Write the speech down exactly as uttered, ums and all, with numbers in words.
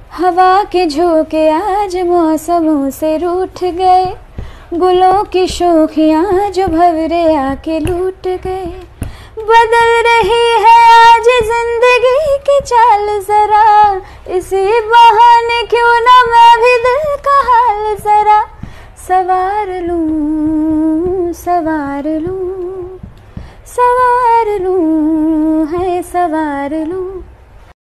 हवा के झोंके आज मौसमों से रूठ गए, गुलों की शोखियाँ जो भंवरे आके लूट गए। बदल रही है आज जिंदगी की चाल जरा, इसी बहाने क्यों ना मैं भी दिल का हाल जरा सवार लूं, सवार लूं, सवार लूं, है सवार लूं।